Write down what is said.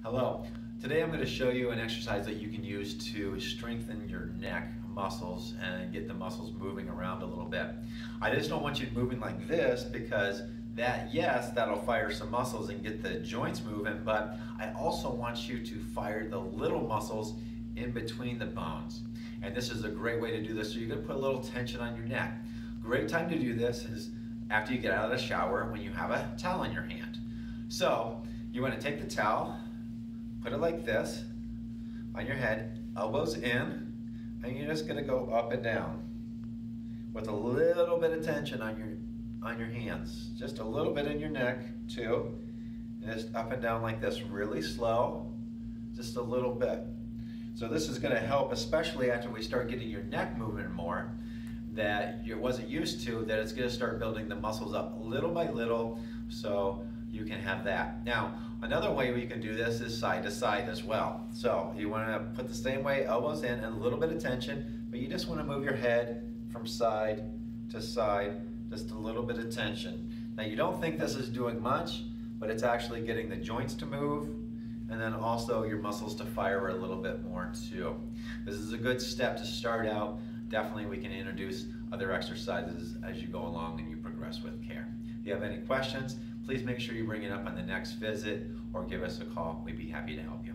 Hello. Today I'm going to show you an exercise that you can use to strengthen your neck muscles and get the muscles moving around a little bit. I just don't want you moving like this because that'll fire some muscles and get the joints moving, but I also want you to fire the little muscles in between the bones. And this is a great way to do this. So you're going to put a little tension on your neck. Great time to do this is after you get out of the shower when you have a towel in your hand. So you want to take the towel, put it like this on your head, elbows in, and you're just going to go up and down with a little bit of tension on your hands. Just a little bit in your neck too. And just up and down like this, really slow, just a little bit. So this is going to help, especially after we start getting your neck moving more, that you wasn't used to, that it's going to start building the muscles up little by little, so you can have that. Now, another way we can do this is side to side as well. So you want to put the same way, elbows in, and a little bit of tension, but you just want to move your head from side to side, just a little bit of tension. Now you don't think this is doing much, but it's actually getting the joints to move, and then also your muscles to fire a little bit more too. This is a good step to start out. Definitely we can introduce other exercises as you go along and you progress with care. If you have any questions, please make sure you bring it up on the next visit or give us a call. We'd be happy to help you.